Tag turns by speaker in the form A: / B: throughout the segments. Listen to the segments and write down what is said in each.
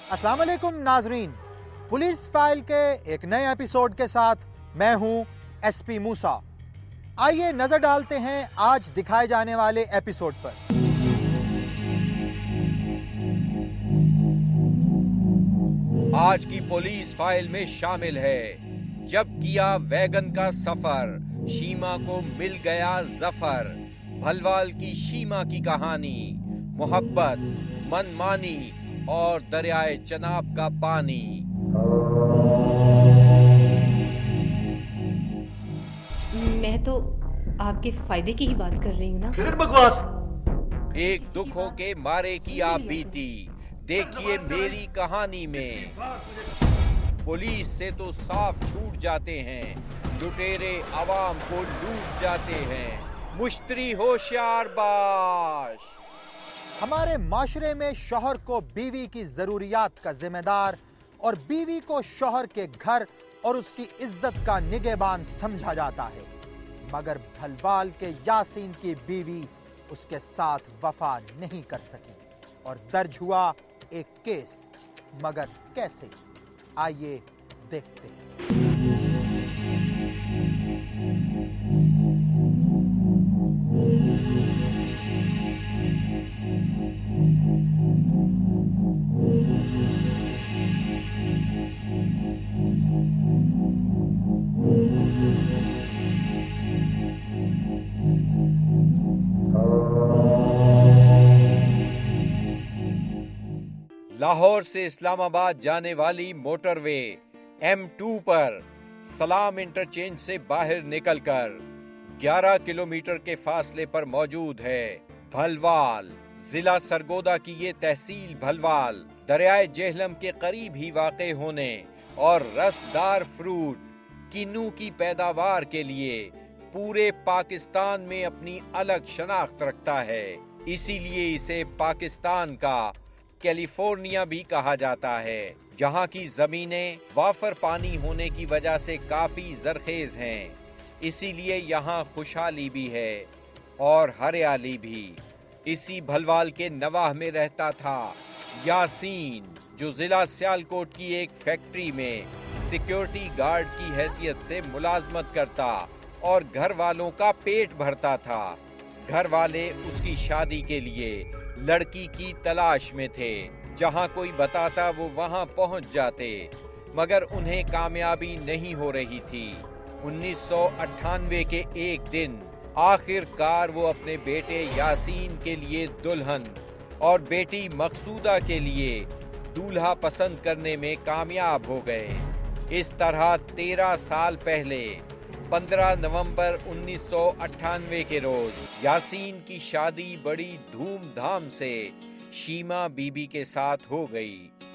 A: अस्सलाम वालेकुम नाजरीन, पुलिस फाइल के एक नए एपिसोड के साथ मैं हूं एसपी मूसा। आइए नजर डालते हैं आज दिखाए जाने वाले एपिसोड पर।
B: आज की पुलिस फाइल में शामिल है जब किया वैगन का सफर, शीमा को मिल गया जफर। भलवाल की शीमा की कहानी, मोहब्बत, मनमानी और दरियाए चनाब का पानी।
C: मैं तो आपके फायदे की ही बात कर रही हूँ ना।
D: फिर बकवास।
B: एक दुखों के मारे की आप बीती देखिए मेरी कहानी में। पुलिस से तो साफ छूट जाते हैं, लुटेरे आवाम को लूट जाते हैं। मुश्तरी होशियार बाश।
A: हमारे माशरे में शौहर को बीवी की जरूरियात का जिम्मेदार और बीवी को शौहर के घर और उसकी इज्जत का निगहबान समझा जाता है, मगर भलवाल के यासीन की बीवी उसके साथ वफा नहीं कर सकी और दर्ज हुआ एक केस। मगर कैसे, आइए देखते हैं।
B: लाहौर से इस्लामाबाद जाने वाली मोटरवे M2 पर सलाम इंटरचेंज से बाहर निकलकर 11 किलोमीटर के फासले पर मौजूद है भलवाल। जिला सरगोदा की ये तहसील भलवाल दरियाए जेहलम के करीब ही वाक़े होने और रसदार फ्रूट किन्नू की पैदावार के लिए पूरे पाकिस्तान में अपनी अलग शनाख्त रखता है। इसीलिए इसे पाकिस्तान का कैलिफोर्निया भी कहा जाता है। यहाँ की जमीनें वाफर पानी होने की वजह से काफी जरखेज हैं, इसीलिए यहाँ खुशहाली भी है और हरियाली भी। इसी भलवाल के नवाह में रहता था यासीन, जो जिला सियालकोट की एक फैक्ट्री में सिक्योरिटी गार्ड की हैसियत से मुलाजमत करता और घर वालों का पेट भरता था। घर वाले उसकी शादी के लिए लड़की की तलाश में थे। जहां कोई बताता वो वहां पहुंच जाते, मगर उन्हें कामयाबी नहीं हो रही थी। 1998 के एक दिन आखिरकार वो अपने बेटे यासीन के लिए दुल्हन और बेटी मकसूदा के लिए दूल्हा पसंद करने में कामयाब हो गए। इस तरह 13 साल पहले 15 नवंबर 1998 के रोज यासीन की शादी बड़ी धूमधाम से शीमा बीबी के साथ हो गई।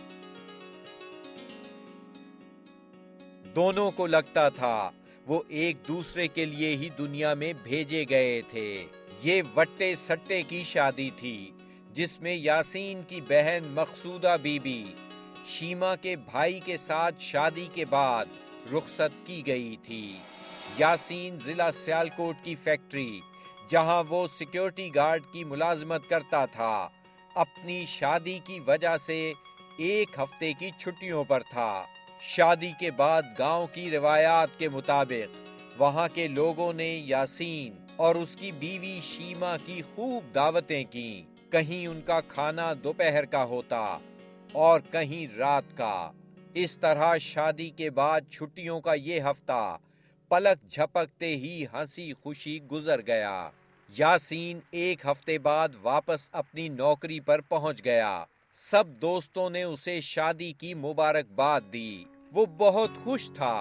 B: दोनों को लगता था वो एक दूसरे के लिए ही दुनिया में भेजे गए थे। ये वट्टे सट्टे की शादी थी जिसमें यासीन की बहन मकसूदा बीबी शीमा के भाई के साथ शादी के बाद रुखसत की गई थी। यासीन जिला सियालकोट की फैक्ट्री, जहां वो सिक्योरिटी गार्ड की मुलाजमत करता था, अपनी शादी की वजह से एक हफ्ते की छुट्टियों पर था। शादी के बाद गांव की रिवायात के मुताबिक वहां के लोगों ने यासीन और उसकी बीवी शीमा की खूब दावतें की। कहीं उनका खाना दोपहर का होता और कहीं रात का। इस तरह शादी के बाद छुट्टियों का ये हफ्ता पलक झपकते ही हंसी खुशी गुजर गया। यासीन एक हफ्ते बाद वापस अपनी नौकरी पर पहुंच गया। सब दोस्तों ने उसे शादी की मुबारकबाद दी। वो बहुत खुश था।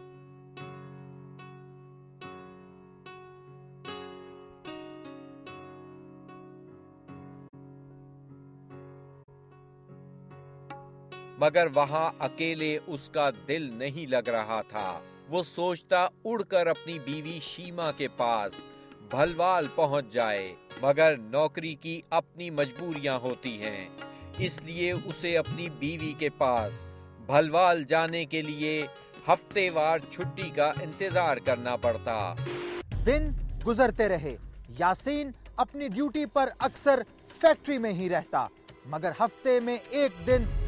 B: मगर वहां अकेले उसका दिल नहीं लग रहा था। वो सोचता उड़कर अपनी बीवी शीमा के पास भलवाल पहुंच जाए, मगर नौकरी की अपनी मजबूरियां होती हैं, इसलिए उसे अपनी बीवी के पास भलवाल जाने के लिए हफ्तेवार छुट्टी का इंतजार करना पड़ता।
A: दिन गुजरते रहे। यासीन अपनी ड्यूटी पर अक्सर फैक्ट्री में ही रहता, मगर हफ्ते में एक दिन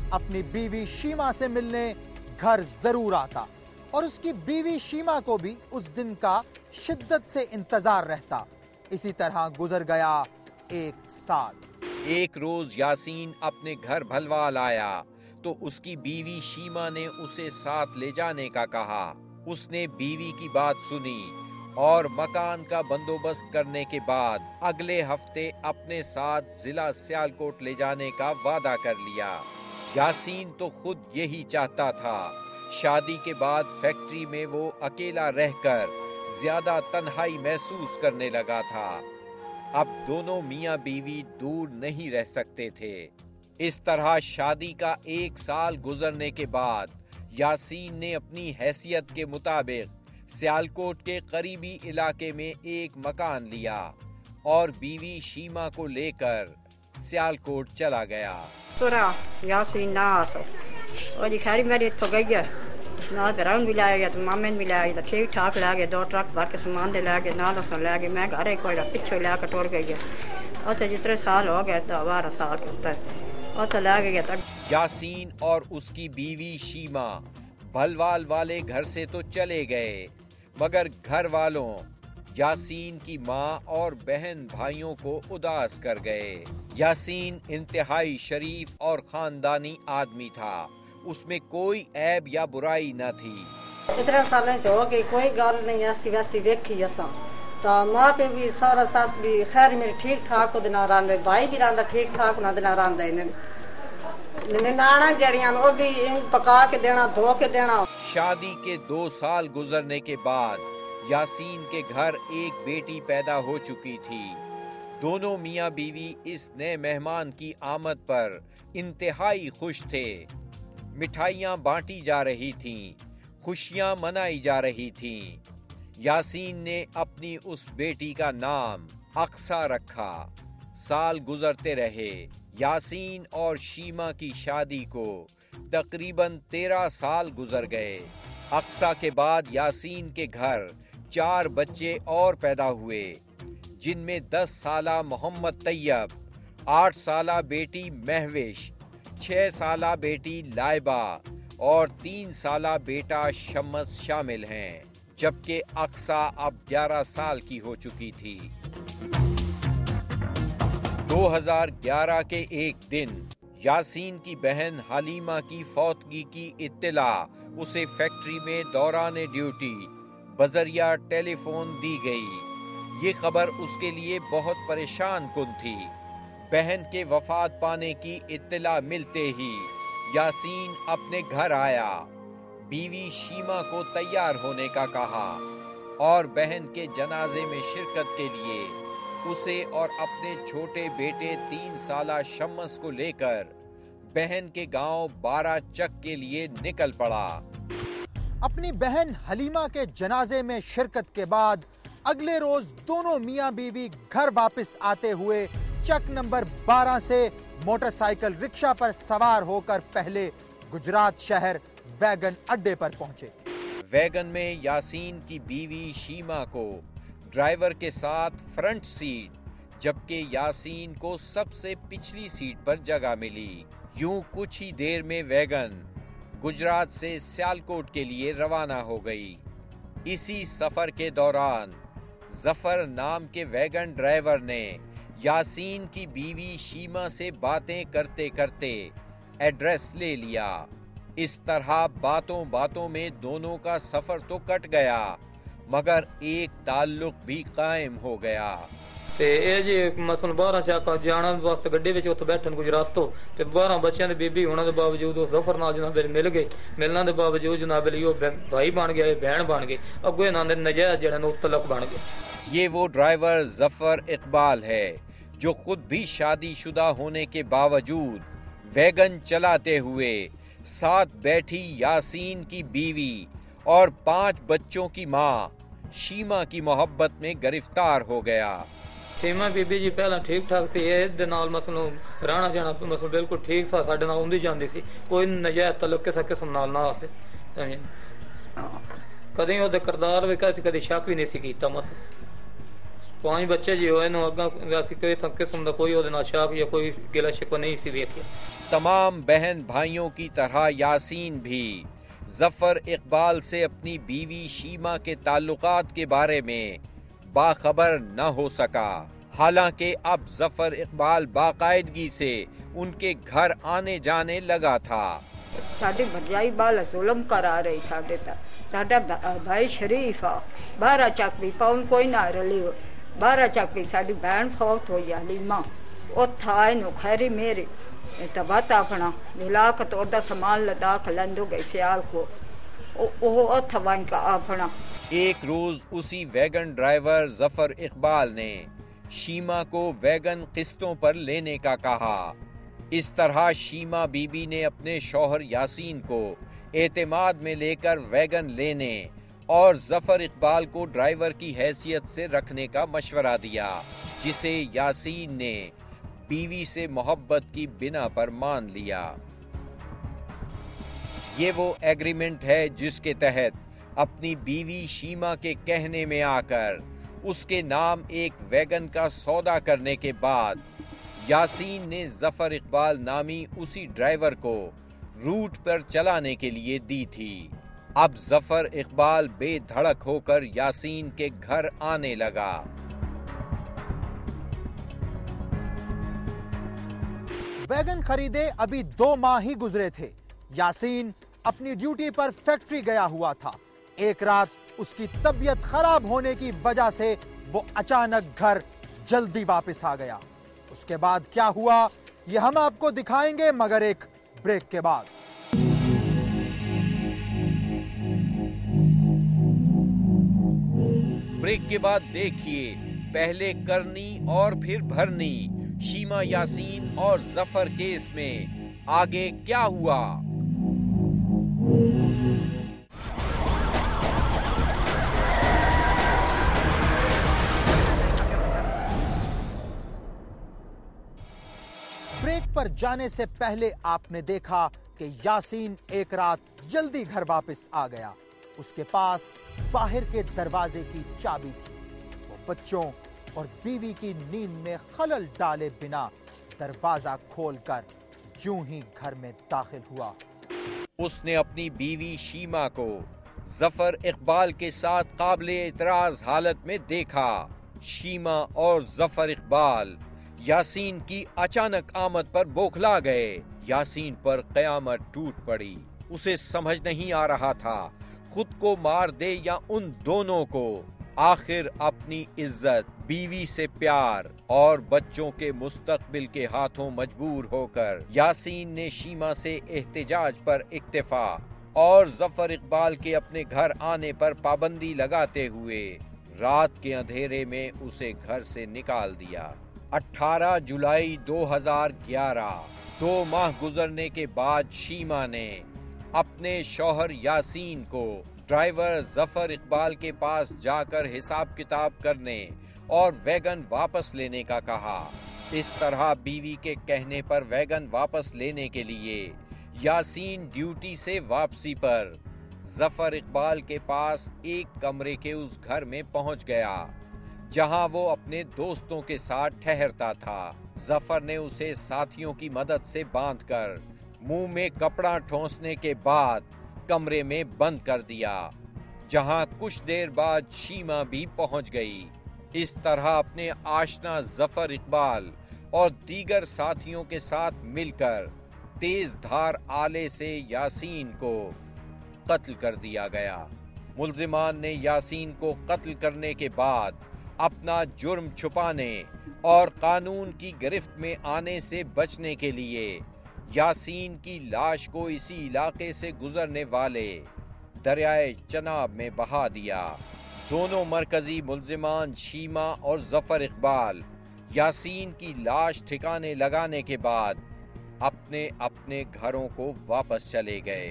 A: अपनी बीवी शीमा से मिलने घर जरूर आता और उसकी बीवी शीमा को भी उस दिन का शिद्दत से इंतजार रहता। इसी तरह गुजर गया 1 साल।
B: एक रोज यासीन अपने घर भलवाल आया तो उसकी बीवी शीमा ने उसे साथ ले जाने का कहा। उसने बीवी की बात सुनी और मकान का बंदोबस्त करने के बाद अगले हफ्ते अपने साथ जिला सियालकोट ले जाने का वादा कर लिया। यासीन तो खुद यही चाहता था। शादी के बाद फैक्ट्री में वो अकेला रहकर ज्यादा तन्हाई महसूस करने लगा था। अब दोनों मियां बीवी दूर नहीं रह सकते थे। इस तरह शादी का 1 साल गुजरने के बाद यासीन ने अपनी हैसियत के मुताबिक सियालकोट के करीबी इलाके में एक मकान लिया और बीवी शीमा को लेकर सियालकोट चला गया।
D: तुरा यासीन ना आसो और जी खैरी मेरी तो गई है ना दरान भी लाया गया तो मामे भी लाया गया ठीक ठाक ला गया 2 ट्रक भर के सामान दे ला गया ना दोस्तों ला गया। मैं घर एक कोई पीछे ला कर टोर गई है और तो जितने साल हो गए 12 साल के अंदर और तो ला गया तक।
B: यासीन और उसकी बीवी शीमा भलवाल वाले घर से तो चले गए मगर घर वालों यासीन की माँ और बहन भाइयों को उदास कर गए। यासीन इंतहाई शरीफ और खानदानी आदमी था। उसमें कोई ऐब या बुराई न थी।
D: इतने साल हो गई कोई गल नहीं ऐसी वैसी वेखी असा तो माँ पे भी सारा सास भी खैर मेरे ठीक ठाक ना रंदे भाई भी रंदा ठीक ठाक ना रंदा नाना जड़ियां वो भी पका के देना धो के देना।
B: शादी के 2 साल गुजरने के बाद यासीन के घर एक बेटी पैदा हो चुकी थी। दोनों मियां बीवी इस नए मेहमान की आमद पर इंतहाई खुश थे। मिठाइयां बांटी जा रही थीं, खुशियां मनाई जा रही थीं। यासीन ने अपनी उस बेटी का नाम अक्सा रखा। साल गुजरते रहे। यासीन और शीमा की शादी को तकरीबन 13 साल गुजर गए। अक्सा के बाद यासीन के घर 4 बच्चे और पैदा हुए जिनमें 10 साला मोहम्मद तैयब, 8 साला बेटी महविश, 6 साला बेटी लाइबा और 3 साला बेटा शम्स शामिल हैं, जबकि अक्सा अब 11 साल की हो चुकी थी। 2011 के एक दिन यासीन की बहन हलीमा की फौतगी की इत्तला उसे फैक्ट्री में दौरान ड्यूटी बजरिया टेलीफोन दी गई। ये खबर उसके लिए बहुत परेशान कुन थी। बहन के वफात पाने की इत्तला मिलते ही यासीन अपने घर आया, बीवी शीमा को तैयार होने का कहा और बहन के जनाजे में शिरकत के लिए उसे और अपने छोटे बेटे 3 साला शम्स को लेकर बहन के गांव 12 चक के लिए निकल पड़ा।
A: अपनी बहन हलीमा के जनाजे में शिरकत के बाद अगले रोज दोनों मियां बीवी घर वापस आते हुए चक नंबर 12 से मोटरसाइकिल रिक्शा पर सवार होकर पहले गुजरात शहर वैगन अड्डे पर पहुंचे।
B: वैगन में यासीन की बीवी शीमा को ड्राइवर के साथ फ्रंट सीट, जबकि यासीन को सबसे पिछली सीट पर जगह मिली। यूं कुछ ही देर में वैगन गुजरात से सियालकोट के लिए रवाना हो गई। इसी सफर के दौरान जफर नाम के वैगन ड्राइवर ने यासीन की बीवी शीमा से बातें करते करते एड्रेस ले लिया। इस तरह बातों बातों में दोनों का सफर तो कट गया मगर एक ताल्लुक भी कायम हो गया।
E: ਤੇ ਇਹ ਜੀ ਮਸਲ 12 ਚਾਕਾ ਜਾਣਾ ਵਾਸਤੇ ਗੱਡੀ ਵਿੱਚ ਉੱਥੇ ਬੈਠਣ ਗੁਜਰਾਤ ਤੋਂ ਤੇ 12 ਬੱਚਿਆਂ ਦੀ ਬੀਬੀ ਹੋਣ ਦੇ ਬਾਵਜੂਦ ਉਸ ਜ਼ਫਰ ਨਾਲ ਜਨਾਬ ਮਿਲ ਗਏ। ਮਿਲਣ ਦੇ ਬਾਵਜੂਦ ਜਨਾਬ ਉਹ ਭਾਈ ਬਣ ਗਿਆ, ਬਹਿਣ ਬਣ ਗਏ। ਅੱਗੋਂ ਇਹਨਾਂ ਦੇ ਨਜਾਇਜ਼ ਜਿਹੜੇ ਨੇ ਤਲਕ बन गए।
B: ये वो ड्राइवर जफर इकबाल है जो खुद भी शादीशुदा होने के बावजूद वैगन चलाते हुए साथ बैठी यासीन की बीवी और 5 बच्चों की मां शीमा की मोहब्बत में गिरफ्तार हो गया।
E: सीमा बीबी जी पहला ठीक ठाक सी, ਇਹਦੇ ਨਾਲ ਮਸਲੋਂ ਰਹਿਣਾ ਜਾਣਾ ਮਸਲ ਬਿਲਕੁਲ ਠੀਕ ਸਾ, ਸਾਡੇ ਨਾਲ ਹੁੰਦੀ ਜਾਂਦੀ ਸੀ, ਕੋਈ ਨਜਾਇਜ਼ ਤਲਕ ਕਿਸੇ ਕਿਸਮ ਨਾਲ ਨਾ ਆਸੇ। ਕਦੇ ਉਹਦੇ ਕਰਦਾਰ ਵੀ ਕਦੇ ਸ਼ੱਕ ਵੀ ਨਹੀਂ ਸੀ ਕੀਤਾ ਮਸਲ। 5 ਬੱਚੇ जी होए नु अग्गा वैसी कोई किस्म दा कोई ओदे नाल शाक या कोई गिला शिकवा नहीं सी वेखिया।
B: तमाम बहन भाइयों की तरह यासीन भी जफर इकबाल से अपनी बीवी शीमा के ताल्लुकात के बारे में बाखबर न हो सका। हालांकि अब जफर इकबाल बाकायदगी से उनके घर आने जाने लगा था।
F: साडी भरजाई बाल जुल्म करा रही साडे ता साडा भाई शरीफ आ 12 चक भी पाउन कोई ना रली 12 चक भी साडी बहन फौत होई हलीमा ओ था नु खैरी मेरी तबात अपना मिलाक तो ओदा सामान लदाख लंदो गए सियाल को ओ थवां का अपना।
B: एक रोज उसी वैगन ड्राइवर जफर इकबाल ने शीमा को वैगन किस्तों पर लेने का कहा। इस तरह शीमा बीबी ने अपने शौहर यासीन को एतमाद में लेकर वैगन लेने और जफर इकबाल को ड्राइवर की हैसियत से रखने का मशवरा दिया, जिसे यासीन ने बीवी से मोहब्बत की बिना पर मान लिया। ये वो एग्रीमेंट है जिसके तहत अपनी बीवी शीमा के कहने में आकर उसके नाम एक वैगन का सौदा करने के बाद यासीन ने जफर इकबाल नामी उसी ड्राइवर को रूट पर चलाने के लिए दी थी। अब जफर इकबाल बेधड़क होकर यासीन के घर आने लगा।
A: वैगन खरीदे अभी 2 माह ही गुजरे थे। यासीन अपनी ड्यूटी पर फैक्ट्री गया हुआ था। एक रात उसकी तबीयत खराब होने की वजह से वो अचानक घर जल्दी वापस आ गया। उसके बाद क्या हुआ ये हम आपको दिखाएंगे, मगर एक ब्रेक के बाद।
B: ब्रेक के बाद देखिए पहले करनी और फिर भरनी शीमा यासीन और जफर केस में आगे क्या हुआ।
A: ब्रेक पर जाने से पहले आपने देखा कि यासीन एक रात जल्दी घर वापस आ गया। उसके पास बाहर के दरवाजे की चाबी थी। वो बच्चों और बीवी की नींद में खलल डाले बिना दरवाजा खोलकर यूं ही घर में दाखिल हुआ।
B: उसने अपनी बीवी शीमा को जफर इकबाल के साथ काबिले एतराज हालत में देखा। शीमा और जफर इकबाल यासीन की अचानक आमद पर बौखला गए। यासीन पर कयामत टूट पड़ी। उसे समझ नहीं आ रहा था खुद को मार दे या उन दोनों को। आखिर अपनी इज्जत, बीवी से प्यार और बच्चों के मुस्तकबिल के हाथों मजबूर होकर यासीन ने शीमा से एहतिजाज पर इक्तिफा और जफर इकबाल के अपने घर आने पर पाबंदी लगाते हुए रात के अंधेरे में उसे घर से निकाल दिया। 18 जुलाई 2011, 2 माह गुजरने के बाद शीमा ने अपने शौहर यासीन को ड्राइवर जफर इकबाल के पास जाकर हिसाब किताब करने और वैगन वापस लेने का कहा। इस तरह बीवी के कहने पर वैगन वापस लेने के लिए यासीन ड्यूटी से वापसी पर जफर इकबाल के पास एक कमरे के उस घर में पहुंच गया जहां वो अपने दोस्तों के साथ ठहरता था। जफर ने उसे साथियों की मदद से बांधकर मुंह में कपड़ा ठोंसने के बाद कमरे में बंद कर दिया, जहां कुछ देर बाद शीमा भी पहुंच गई। इस तरह अपने आशना जफर इकबाल और दीगर साथियों के साथ मिलकर तेज धार आले से यासीन को कत्ल कर दिया गया। मुल्जिमान ने यासीन को कत्ल करने के बाद अपना जुर्म छुपाने और कानून की गिरफ्त में आने से बचने के लिए यासीन की लाश को इसी इलाके से गुजरने वाले दरियाए चनाब में बहा दिया। दोनों मरकजी मुल्जिमान शीमा और जफर इकबाल यासीन की लाश ठिकाने लगाने के बाद अपने अपने घरों को वापस चले गए।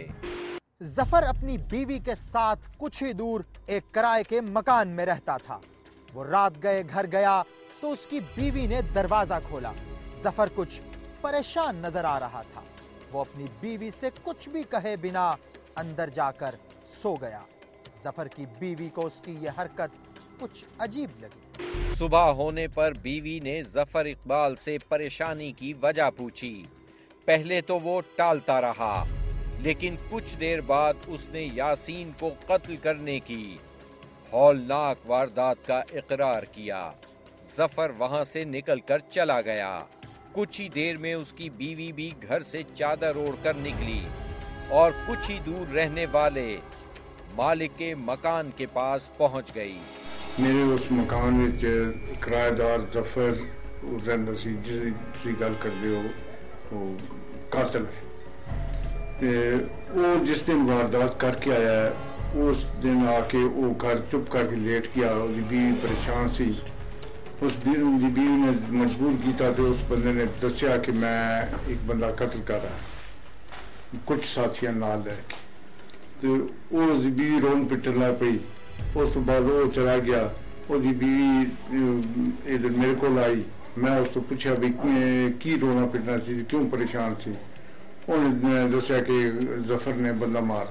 A: जफर अपनी बीवी के साथ कुछ ही दूर एक किराए के मकान में रहता था। वो रात गए घर गया तो उसकी बीवी ने दरवाजा खोला। जफर कुछ परेशान नजर आ रहा था। वो अपनी बीवी से कुछ भी कहे बिना अंदर जाकर सो गया। जफर की बीवी को उसकी यह हरकत कुछ अजीब लगी।
B: सुबह होने पर बीवी ने जफर इकबाल से परेशानी की वजह पूछी। पहले तो वो टालता रहा, लेकिन कुछ देर बाद उसने यासीन को कत्ल करने की हौलनाक वारदात का इकरार किया। जफर वहां से निकलकर चला गया। कुछ ही देर में उसकी बीवी भी घर से चादर ओढ़कर निकली और कुछ ही दूर रहने वाले मालिक के मकान के पास पहुंच गई।
G: मेरे उस मकान में किराएदार जफर रहंदा सी, जिसकी गल करदे हो वो कातिल है। वो जिस दिन वारदात करके आया है, उस दिन आके वो घर चुप करके लेट गया। उसकी बीवी परेशान सी। उस बीवी ने मजबूर किया तो उस बंदे ने दसिया कि मैं एक बंदा कत्ल कर रहा है, कुछ साथियों नाल लैके। तो वो उसकी बीवी रोन पिटन लग पई। उस बाद वो चला गया। उसकी बीवी इधर मेरे को आई। मैं उसको पूछा भी की रोना पिटना सी, क्यों परेशान सी। उन्हें दसिया कि जफर ने बंदा मार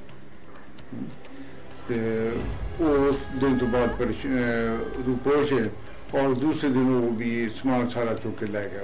G: दिया। उस दिन तो बाद रूपोश है और दूसरे दिन वो भी सामान सारा चुक के ले गया,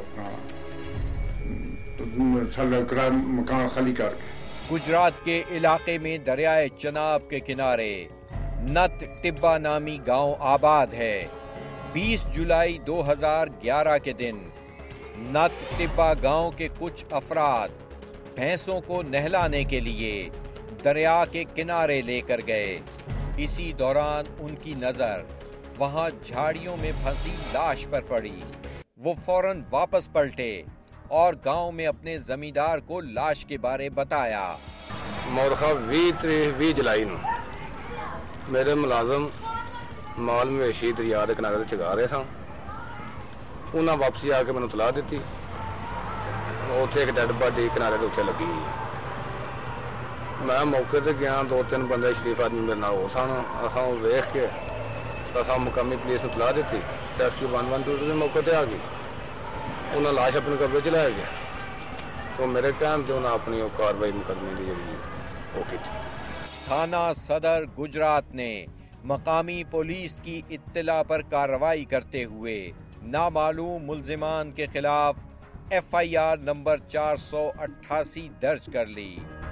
G: अपना मकान खाली करके।
B: गुजरात के इलाके में दरियाए चनाब के किनारे नत टिब्बा नामी गांव आबाद है। 20 जुलाई 2011 के दिन नत टिब्बा गांव के कुछ अफराद भैंसों को नहलाने के लिए दरिया के किनारे लेकर गए। इसी दौरान उनकी नजर वहां झाड़ियों में फंसी लाश पर पड़ी। वो फौरन वापस पलटे और गांव में अपने जमींदार को लाश के बारे बताया।
H: मौरखा 20 जुलाई ਨੂੰ मेरे मुलाजम माल मवेशी दरिया के किनारे चगा रहे सन। उन्हें वापसी आके मैंने तलाह दी, उत्थे एक डेड बॉडी किनारे के उत्ते लगी। मैं मौके पर गया, 2-3 बंदे शरीफ आदमी मेरे नाल हो सन। असां वेख के असां मुकामी पुलिस को तलाह दी। रेस्क्यू 112 के मौके पर आ गई। उन्हें लाश अपने कब्जे च लाया गया। तो मेरे कहने से उन्हें अपनी कार्रवाई मुकदमे की जी वो की।
B: थाना सदर गुजरात ने मकामी पुलिस की इत्तला पर कार्रवाई करते हुए नामालूम मुल्जिमान के खिलाफ FIR नंबर 488 दर्ज कर ली।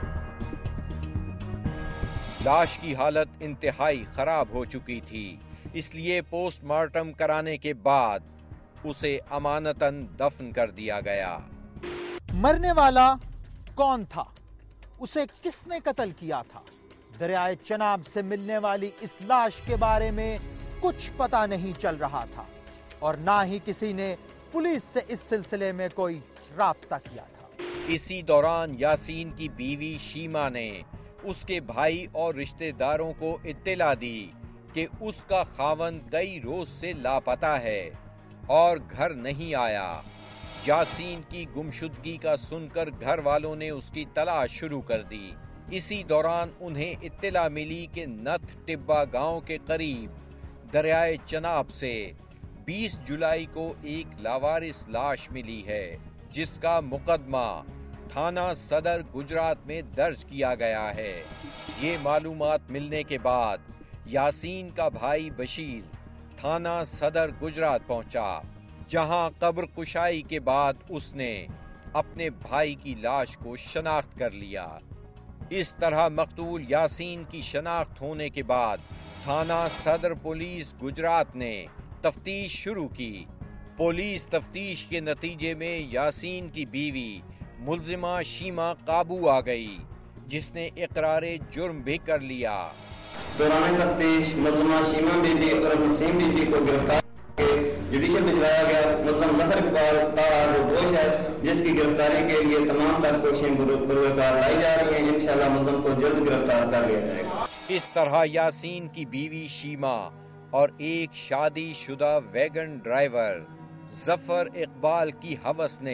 B: लाश की हालत इंतहाई खराब हो चुकी थी, इसलिए पोस्टमार्टम कराने के बाद उसे अमानतन दफन कर दिया गया।
A: मरने वाला कौन था? उसे किसने कत्ल किया था? दरियाए चनाब से मिलने वाली इस लाश के बारे में कुछ पता नहीं चल रहा था और ना ही किसी ने पुलिस से इस सिलसिले में कोई राब्ता किया था।
B: इसी दौरान यासीन की बीवी शीमा ने उसके भाई और रिश्तेदारों को इत्तला दी कि उसका खावंद कई रोज से लापता है और घर नहीं आया। यासीन की गुमशुदगी का सुनकर घर वालों ने उसकी तलाश शुरू कर दी। इसी दौरान उन्हें इत्तला मिली कि नथ टिब्बा गांव के करीब दरियाए चनाब से 20 जुलाई को एक लावारिस लाश मिली है, जिसका मुकदमा थाना सदर गुजरात में दर्ज किया गया है। ये मालूमात मिलने के बाद यासीन का भाई बशीर थाना सदर गुजरात पहुंचा, जहां कब्र कुशाई के बाद उसने अपने भाई की लाश को शनाख्त कर लिया। इस तरह मकतूल यासीन की शनाख्त होने के बाद थाना सदर पुलिस गुजरात ने तफ्तीश शुरू की। पुलिस तफ्तीश के नतीजे में यासीन की बीवी मुल्जिमा शीमा काबू आ गई, जिसने इकरारे जुर्म भी कर लिया।
I: दौरान तफ्तीश मुल्जिमा शीमा बीबी और नसीम बीबी को गिरफ्तार जुडिशल भिजवाया गया। मुल्जिम जफर इकबाल तारोश है, जिसकी गिरफ्तारी के लिए तमाम तर कोशिशें बुरकार लाई जा रही हैं। इंशाल्लाह मुल्जिम को जल्द गिरफ्तार कर लिया जाएगा।
B: इस तरह यासीन की बीवी शीमा और एक शादीशुदा वैगन ड्राइवर जफर इकबाल की हवस ने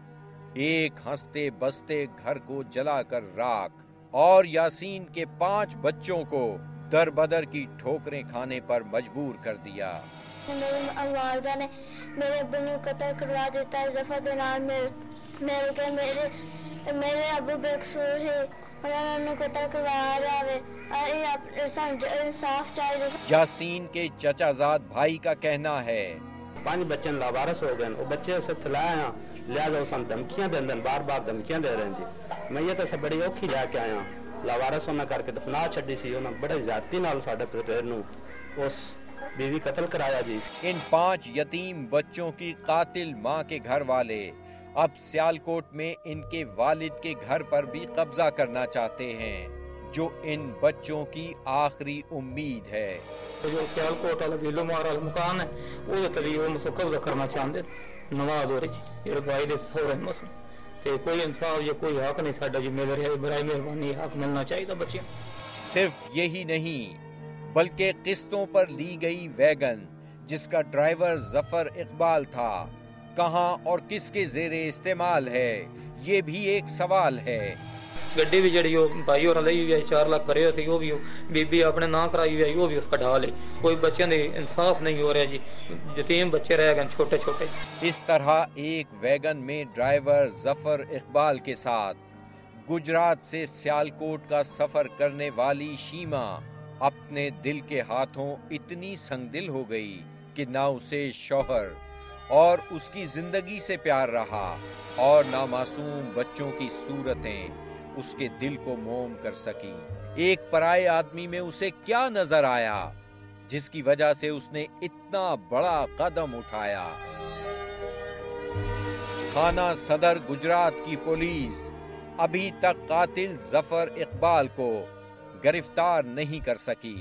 B: एक हंसते बसते घर को जलाकर राख और यासीन के 5 बच्चों को दरबदर की ठोकरें खाने पर मजबूर कर दिया।
J: मेरे वालिदा ने मेरे अब्बू को कत्ल करवा देता है। जफर के नाम मेरे अब्बू बेकसूर है। ਉਹਨਾਂ ਨੂੰ ਕਤਲ ਕਰਵਾਇਆ ਜਾਵੇ ਇਹ ਆਪ ਸਾਨੂੰ ਇਨਸਾਫ ਚਾਹੀਦਾ।
B: यासीन के चचाजाद भाई का कहना है
K: 5 बच्चे लावारिस हो गए, वो बच्चे लाए हैं, लिहाजा उस धमकियां देंगे, बार धमकियां दे रहे हैं। मैं ये तो सब बड़ी औखी लैके आया, लावारिस होने करके दफना छड़ी सी, उन्होंने बड़े ज्यादती नाल साडे पुत्र नूं उस बीवी कत्ल कराया जी।
B: इन 5 यतीम बच्चों की कातिल मां के घर वाले अब सियालकोट में इनके वालिद के घर पर भी कब्जा करना चाहते हैं, जो इन बच्चों की आखिरी उम्मीद है।
E: जो सियालकोट वाला बिलो मारा मकान है वो तभी वो मुझसे कब्जा करना चाहते नवाज हो रही ये भाई दे सोरे मस ते कोई इंसाफ या कोई हक नहीं साडा जी मिल रहा है, बड़ी मेहरबानी हक मिलना चाहिए बच्चे।
B: सिर्फ यही नहीं बल्कि किस्तों पर ली गई वैगन जिसका ड्राइवर जफर इकबाल था, कहां और किसके जेरे इस्तेमाल है, ये भी एक सवाल है।
E: गड्डी भी जड़ी भाई और लई हुई 4 लाख भरे थे, वो भी बीबी अपने ना कराई हुई वो भी उसका ढाल है। कोई बच्चों ने इंसाफ नहीं हो रहा जी, यतीम बच्चे रह गए छोटे छोटे।
B: इस तरह एक वैगन में ड्राइवर जफर इकबाल के साथ गुजरात से सियालकोट का सफर करने वाली शीमा अपने दिल के हाथों इतनी संगदिल हो गई कि ना उसे शौहर और उसकी जिंदगी से प्यार रहा और ना मासूम बच्चों की सूरतें उसके दिल को मोम कर सकी। एक पराये आदमी में उसे क्या नजर आया जिसकी वजह से उसने इतना बड़ा कदम उठाया। थाना सदर गुजरात की पुलिस अभी तक कातिल जफर इकबाल को गिरफ्तार नहीं कर सकी।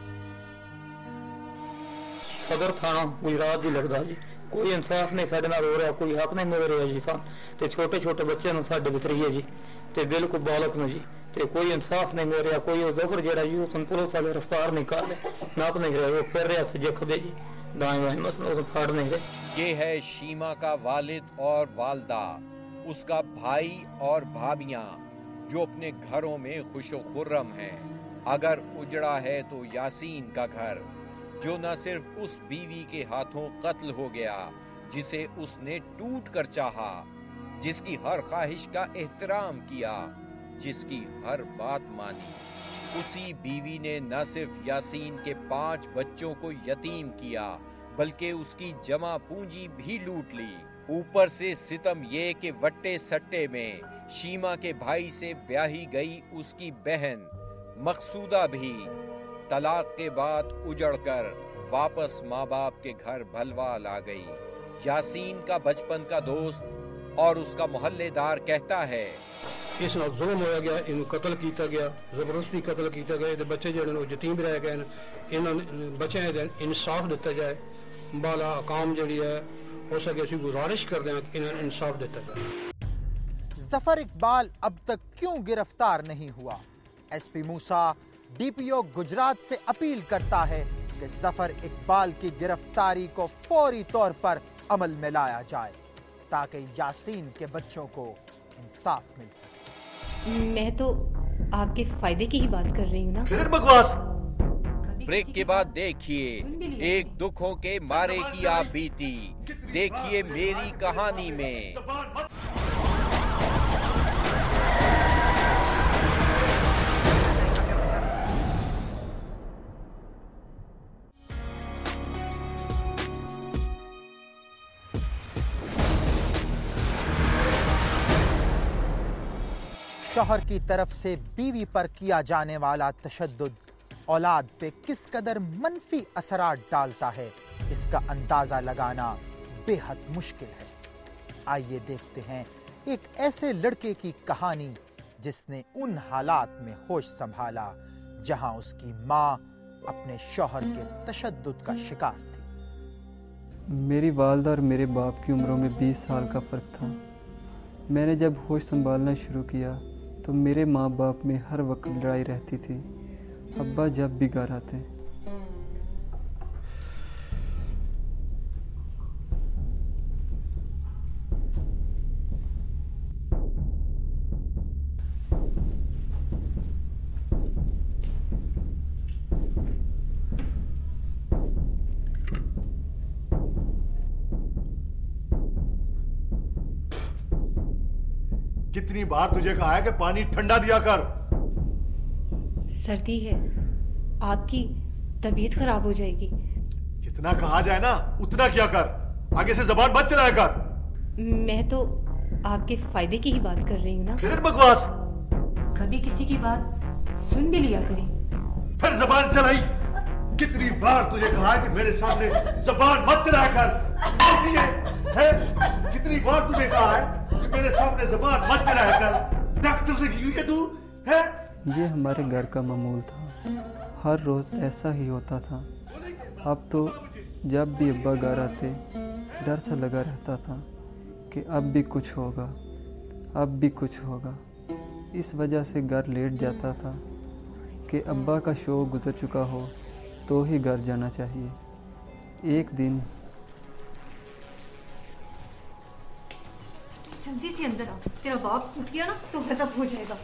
E: सदर थाना गुजरात जी लगदा जी, कोई इंसाफ नहीं साडे नाल हो रहा, कोई हक नहीं मिल रहा जी। सान ते छोटे छोटे बच्चे नु साडे वितरीए जी ते बिल्कुल बालक नु जी ते कोई इंसाफ नहीं मिल रहा। कोई जफर जेड़ा जी उस पुलिस वाले गिरफ्तार नहीं कर रहे, नाप नहीं रहे, वो फिर रहा सजे खबे जी दाएं बाएं मसला उसे फाड़ नहीं रहे।
B: ये है शीमा का वालिद और वालदा, उसका भाई और भाभियां जो अपने घरों में खुशो खुर्रम हैं। अगर उजड़ा है तो यासीन का घर जो न सिर्फ उस बीवी के हाथों कत्ल हो गया जिसे उसने टूट कर चाहा, जिसकी हर ख्वाहिश का एहतराम किया, जिसकी हर बात मानी, उसी बीवी ने न सिर्फ यासीन के 5 बच्चों को यतीम किया बल्कि उसकी जमा पूंजी भी लूट ली। ऊपर से सितम ये कि वट्टे सट्टे में शीमा के भाई से ब्याही गई उसकी बहन मकसूदा भी तलाक के बाद उजड़कर वापस माँ बाप के घर भलवाल आ गई। यासीन का बचपन का दोस्त और उसका मोहल्लेदार कहता है
L: इस नाल जुल्म होया गया, इन्हू कत्ल किया गया, जबरदस्ती कत्ल किया गया, ते बच्चे जेड़े ने यतीम रह गए, इन्हां बच्चों दे इंसाफ दिता जाए। बाला काम जड़ी है हो सके असीं गुजारिश करते हैं कि इन्हें इंसाफ दिता जाए।
A: जफर इकबाल अब तक क्यों गिरफ्तार नहीं हुआ? एसपी मूसा डीपीओ गुजरात से अपील करता है कि जफर इकबाल की गिरफ्तारी को फौरी तौर पर अमल में लाया जाए ताकि यासीन के बच्चों को इंसाफ मिल सके।
C: मैं तो आपके फायदे की ही बात कर रही हूँ ना।
M: फिर बकवास।
B: ब्रेक के बाद देखिए एक दुखों के मारे की आप बीती, देखिए मेरी कहानी में।
A: शौहर की तरफ से बीवी पर किया जाने वाला तशद्दुद औलाद पे किस कदर मनफी असरात डालता है, इसका अंदाजा लगाना बेहद मुश्किल है। आइए देखते हैं एक ऐसे लड़के की कहानी जिसने उन हालात में होश संभाला जहां उसकी मां अपने शौहर के तशद्दुद का शिकार थी।
N: मेरी वालदा और मेरे बाप की उम्रों में 20 साल का फ़र्क था। मैंने जब होश संभालना शुरू किया तो मेरे माँ बाप में हर वक्त लड़ाई रहती थी। अब्बा जब भी घर आते
M: कितनी बार तुझे कहा है कि पानी ठंडा दिया कर।
C: सर्दी है, आपकी तबीयत खराब हो जाएगी।
M: जितना कहा जाए ना उतना किया कर, आगे से जबान मत चलाया कर।
C: मैं तो आपके फायदे की ही बात कर रही हूँ ना।
M: फिर बकवास।
C: कभी किसी की बात सुन भी लिया करें।
M: फिर जबान चलाई। कितनी बार तुझे कहा है कि मेरे सामने जबान मत चलाया कर, है? कितनी बार तुझे कहा है कि मेरे सामने जबान मत चलाया कर। डॉक्टर से क्यों है तू, है?
N: ये हमारे घर का मामूल था, हर रोज़ ऐसा ही होता था। अब तो जब भी अब्बा घर आते डर सा लगा रहता था कि अब भी कुछ होगा, अब भी कुछ होगा। इस वजह से घर लेट जाता था कि अब्बा का शो गुजर चुका हो तो ही घर जाना चाहिए। एक दिन
C: जल्दी से अंदर आ, तेरा बाप उठ गया ना तो गजब हो जाएगा।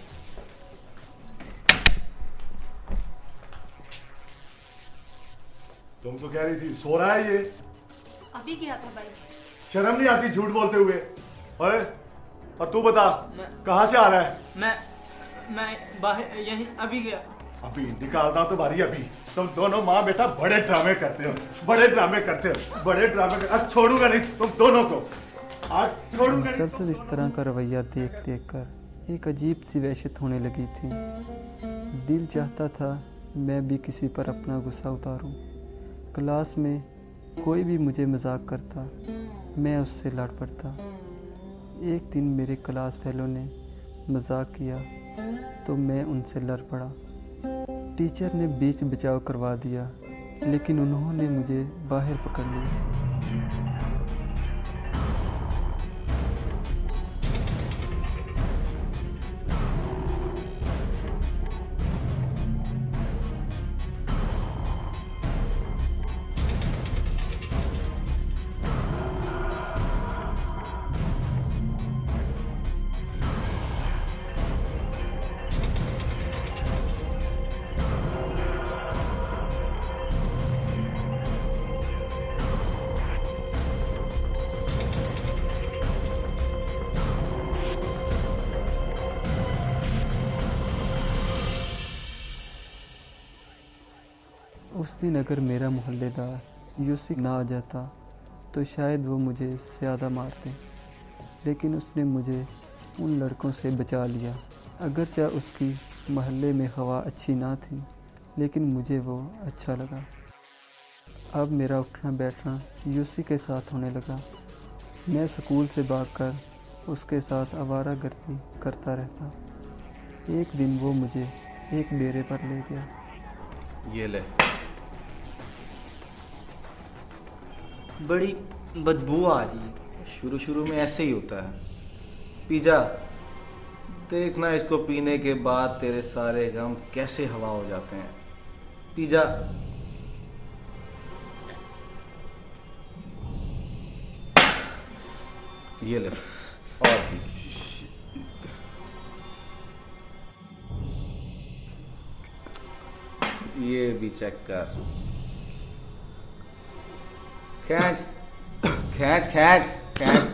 M: तुम तो कह रही थी सो रहा है ये।
C: अभी गया था भाई।
M: शर्म नहीं आती झूठ बोलते हुए? ओए, और तू बता कहाँ से आ रहा है?
O: मैं बाहर यहीं अभी गया।
M: अभी निकालता तो बारी अभी। तुम दोनों माँ बेटा बड़े ड्रामे करते हो, बड़े ड्रामे करते हो, बड़े ड्रामे आज छोड़ूंगा नहीं तुम दोनों को, आज छोड़ूंगा नहीं।
N: मुसलसल इस तरह का रवैया देख देख कर एक अजीब सी वहशत होने लगी थी। दिल चाहता था मैं भी किसी पर अपना गुस्सा उतारूं। क्लास में कोई भी मुझे मजाक करता, मैं उससे लड़ पड़ता। एक दिन मेरे क्लास फेलो ने मजाक किया तो मैं उनसे लड़ पड़ा। टीचर ने बीच बचाव करवा दिया, लेकिन उन्होंने मुझे बाहर पकड़ लिया। उस दिन अगर मेरा मोहल्लेदार यूसी ना आ जाता तो शायद वो मुझे ज़्यादा मारते, लेकिन उसने मुझे उन लड़कों से बचा लिया। अगरचे उसकी महल्ले में हवा अच्छी ना थी, लेकिन मुझे वो अच्छा लगा। अब मेरा उठना बैठना यूसी के साथ होने लगा। मैं स्कूल से भागकर उसके साथ आवारागर्दी करता रहता। एक दिन वो मुझे एक डेरे पर ले गया।
P: ये ले। बड़ी बदबू आ रही है। शुरू में ऐसे ही होता है। पी जा, देखना इसको पीने के बाद तेरे सारे गम कैसे हवा हो जाते हैं। पी जा। ये ले और पी। ये भी चेक कर। खींच खींच खींच खींच।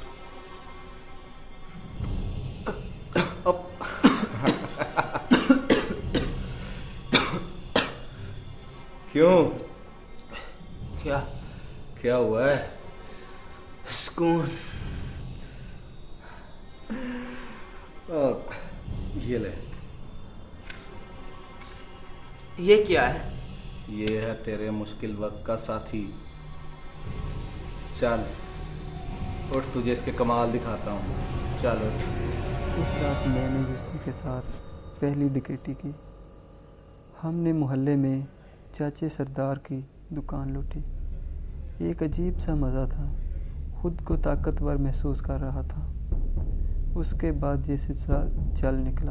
P: क्यों? क्या हुआ है?
O: सुकून।
P: ये ले।
O: ये क्या है?
P: ये है तेरे मुश्किल वक्त का साथी। चल उठ, तुझे इसके कमाल दिखाता हूँ। चल उठ।
N: उस रात मैंने यूसी के साथ पहली डकैती की। हमने मोहल्ले में चाचे सरदार की दुकान लूटी। एक अजीब सा मज़ा था, खुद को ताकतवर महसूस कर रहा था। उसके बाद ये सिलसिला चल निकला।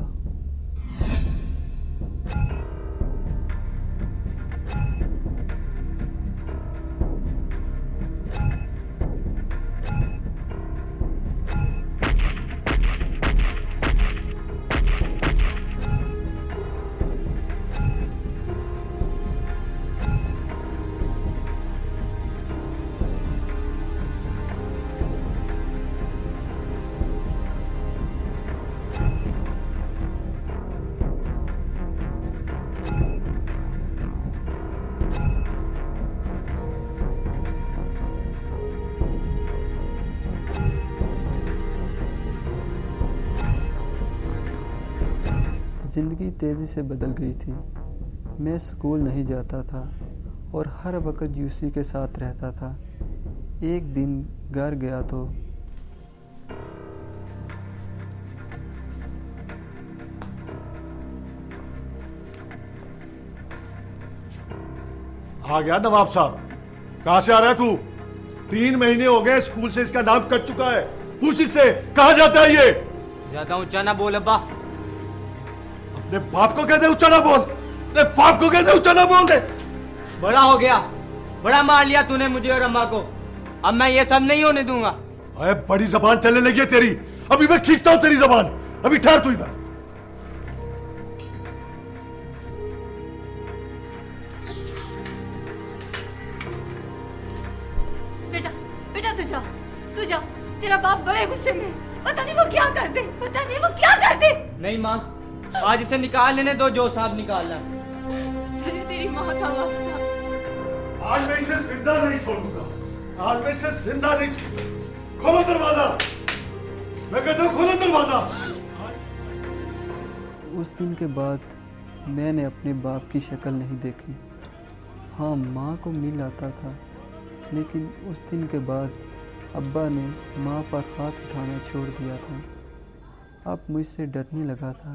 N: ज़िंदगी तेज़ी से बदल गई थी। मैं स्कूल नहीं जाता था और हर वक्त यूसी के साथ रहता था। एक दिन घर गया तो
M: आ गया नवाब साहब। कहां से आ रहा है तू? 3 महीने हो गए स्कूल से इसका नाम कट चुका है। पूछ इससे कहां जाता है ये?
O: ज्यादा ऊंचा ना बोल अब्बा।
M: अपने बाप को कहते ऊंचा ना बोल। अपने बाप को कहते ऊंचा ना बोल दे।
O: बड़ा हो गया, बड़ा मार लिया तूने मुझे और अम्मा को। अब मैं ये सब नहीं होने दूंगा।
M: अरे बड़ी जबान चलने लगी है तेरी। अभी मैं खींचता हूं तेरी जबान। अभी ठहर तू इधर।
C: तू जा, तेरा बाप बड़े गुस्से में, पता नहीं वो क्या कर दे, पता नहीं वो क्या कर दे।
O: नहीं माँ, आज इसे निकाल लेने दो जो साहब निकालना।
C: तुझे तेरी माँ का वास्ता।
M: आज मैं इसे जिंदा नहीं छोड़ूंगा। आज मैं इसे जिंदा नहीं छोड़ूंगा। खोलो दरवाजा। मैं कहता हूँ खोलो दरवाजा।
N: उस दिन के बाद मैंने अपने बाप की शक्ल नहीं देखी। हाँ, माँ को मिल आता था, लेकिन उस दिन के बाद अब्बा ने माँ पर हाथ उठाना छोड़ दिया था। अब मुझसे डरने लगा था।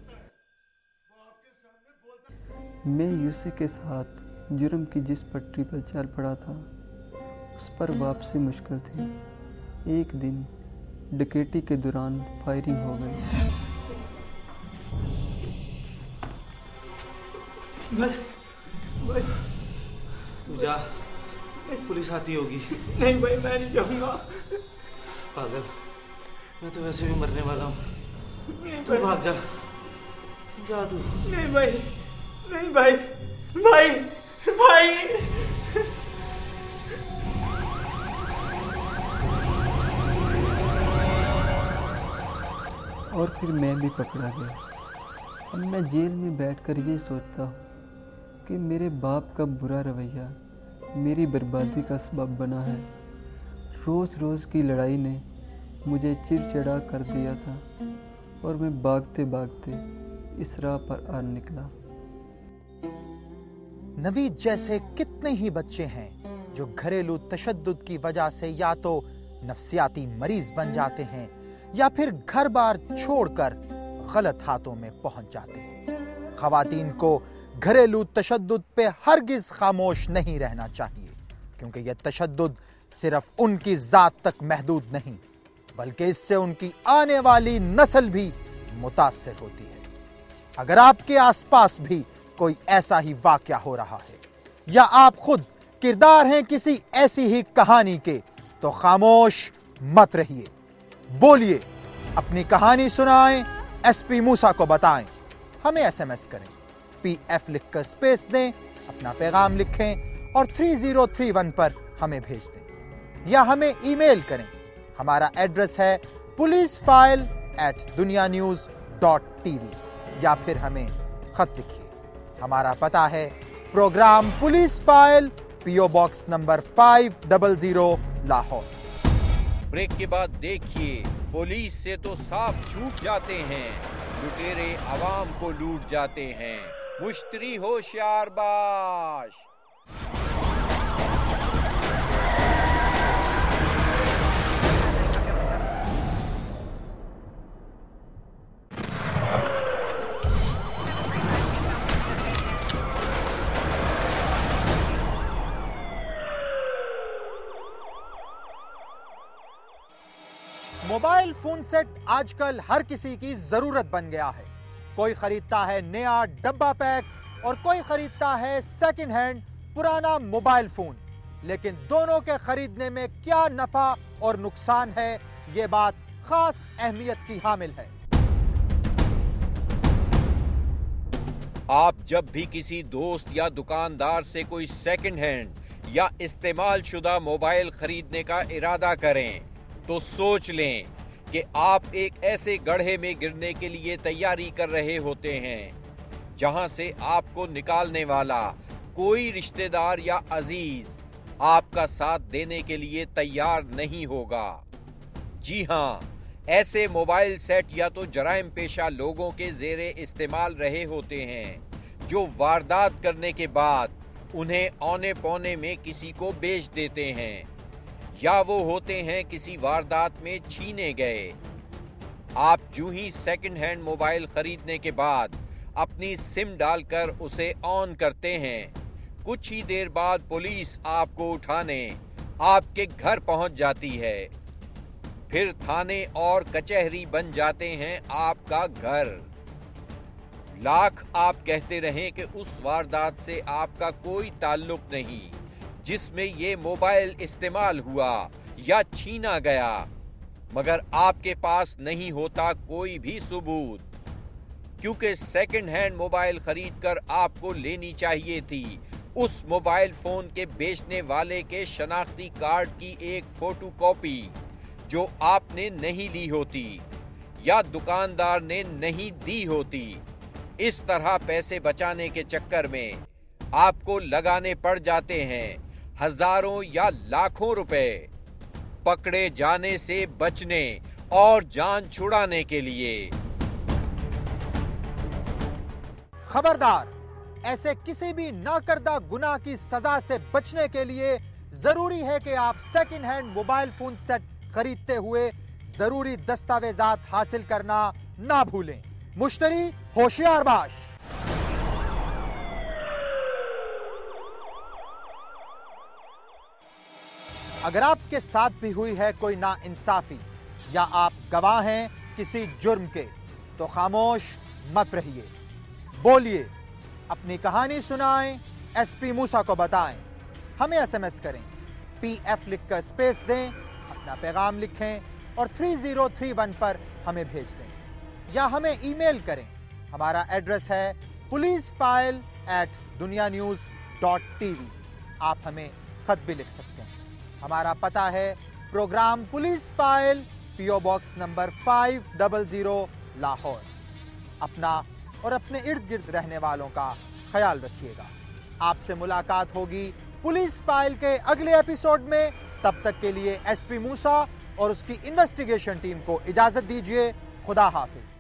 N: मैं यूसी के साथ जुर्म की जिस पटरी पर चल पड़ा था, उस पर वापसी मुश्किल थी। एक दिन डकैती के दौरान फायरिंग हो गई।
P: भाई, तू जा, पुलिस आती होगी।
O: नहीं भाई, मैं नहीं जाऊंगा।
P: पागल, मैं तो वैसे भी मरने वाला हूँ। तू भाग जा, जा तू।
O: नहीं भाई, नहीं भाई, भाई, भाई।
N: और फिर मैं भी पकड़ा गया। अब मैं जेल में बैठकर ये सोचता हूँ कि मेरे बाप का बुरा रवैया मेरी बर्बादी का सबब बना है। रोज़ रोज़ की लड़ाई ने मुझे चिड़चिड़ा कर दिया था और मैं भागते भागते इस राह पर आ निकला।
A: नवीद जैसे कितने ही बच्चे हैं जो घरेलू तशद्दुद की वजह से या तो नफ्सियाती मरीज बन जाते हैं या फिर घर बार छोड़कर गलत हाथों में पहुंच जाते हैं। खवातीन को घरेलू तशद्दुद पे हरगिज खामोश नहीं रहना चाहिए, क्योंकि यह तशद्दुद सिर्फ उनकी जात तक महदूद नहीं, बल्कि इससे उनकी आने वाली नस्ल भी मुतासिर होती है। अगर आपके आसपास भी कोई ऐसा ही वाकया हो रहा है या आप खुद किरदार हैं किसी ऐसी ही कहानी के, तो खामोश मत रहिए, बोलिए, अपनी कहानी सुनाएं, एसपी मूसा को बताएं, हमें एसएमएस करें, पीएफ लिखकर स्पेस दें, अपना पैगाम लिखें और 3031 पर हमें भेज दें या हमें ईमेल करें। हमारा एड्रेस है policeFile@dunianews.tv या फिर हमें खत लिखिए। हमारा पता है program police file, PO box number 500 Lahore.
B: Break के बाद देखिए, पुलिस से तो साफ छूट जाते हैं, लुटेरे आवाम को लूट जाते हैं। मुश्तरी होशियार बाश।
A: मोबाइल फोन सेट आजकल हर किसी की जरूरत बन गया है। कोई खरीदता है नया डब्बा पैक और कोई खरीदता है सेकंड हैंड पुराना मोबाइल फोन, लेकिन दोनों के खरीदने में क्या नफा और नुकसान है, ये बात खास अहमियत की हामिल है।
B: आप जब भी किसी दोस्त या दुकानदार से कोई सेकंड हैंड या इस्तेमाल शुदा मोबाइल खरीदने का इरादा करें तो सोच लें कि आप एक ऐसे गड्ढे में गिरने के लिए तैयारी कर रहे होते हैं जहां से आपको निकालने वाला कोई रिश्तेदार या अजीज आपका साथ देने के लिए तैयार नहीं होगा। जी हां, ऐसे मोबाइल सेट या तो जराइम पेशा लोगों के जेरे इस्तेमाल रहे होते हैं जो वारदात करने के बाद उन्हें औने पौने में किसी को बेच देते हैं, या वो होते हैं किसी वारदात में छीने गए। आप यूं ही सेकंड हैंड मोबाइल खरीदने के बाद अपनी सिम डालकर उसे ऑन करते हैं, कुछ ही देर बाद पुलिस आपको उठाने आपके घर पहुंच जाती है। फिर थाने और कचहरी बन जाते हैं आपका घर। लाख आप कहते रहें कि उस वारदात से आपका कोई ताल्लुक नहीं जिसमें ये मोबाइल इस्तेमाल हुआ या छीना गया, मगर आपके पास नहीं होता कोई भी सबूत, क्योंकि सेकंड हैंड मोबाइल खरीदकर आपको लेनी चाहिए थी उस मोबाइल फोन के बेचने वाले के शनाख्ती कार्ड की एक फोटोकॉपी जो आपने नहीं ली होती या दुकानदार ने नहीं दी होती। इस तरह पैसे बचाने के चक्कर में आपको लगाने पड़ जाते हैं हजारों या लाखों रुपए पकड़े जाने से बचने और जान छुड़ाने के लिए।
A: खबरदार, ऐसे किसी भी नाकर्दा गुनाह की सजा से बचने के लिए जरूरी है कि आप second hand mobile phone set खरीदते हुए जरूरी दस्तावेजात हासिल करना ना भूलें। मुश्तरी होशियार बाश। अगर आपके साथ भी हुई है कोई नाइंसाफी या आप गवाह हैं किसी जुर्म के, तो खामोश मत रहिए, बोलिए, अपनी कहानी सुनाएं, एसपी मूसा को बताएं, हमें एसएमएस करें, पीएफ लिखकर स्पेस दें, अपना पैगाम लिखें और 3031 पर हमें भेज दें, या हमें ईमेल करें। हमारा एड्रेस है policeFile@dunianews.tv। आप हमें खत भी लिख सकते हैं। हमारा पता है program police file, PO box number 500 Lahore. अपना और अपने इर्द गिर्द रहने वालों का ख्याल रखिएगा। आपसे मुलाकात होगी पुलिस फाइल के अगले एपिसोड में। तब तक के लिए एसपी मूसा और उसकी इन्वेस्टिगेशन टीम को इजाजत दीजिए। खुदा हाफिज।